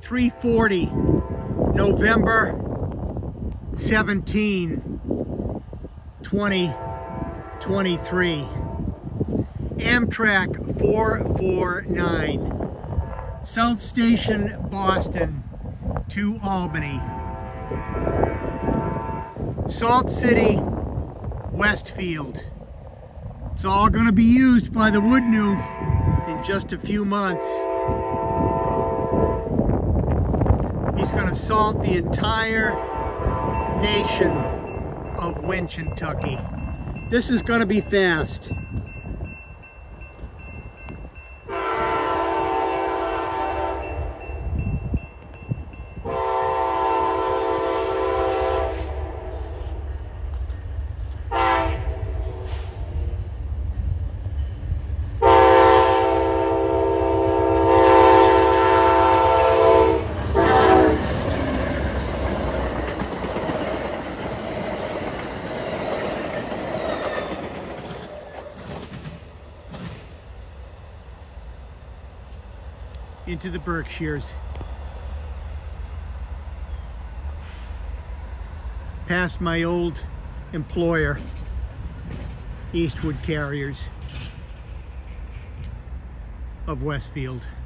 3:40, November 17, 2023. Amtrak 449, South Station, Boston to Albany. Salt City, Westfield. It's all going to be used by the wood nymph in just a few months. He's going to salt the entire nation of Kentucky. This is going to be fast. Into the Berkshires, past my old employer, Eastwood Carriers of Westfield.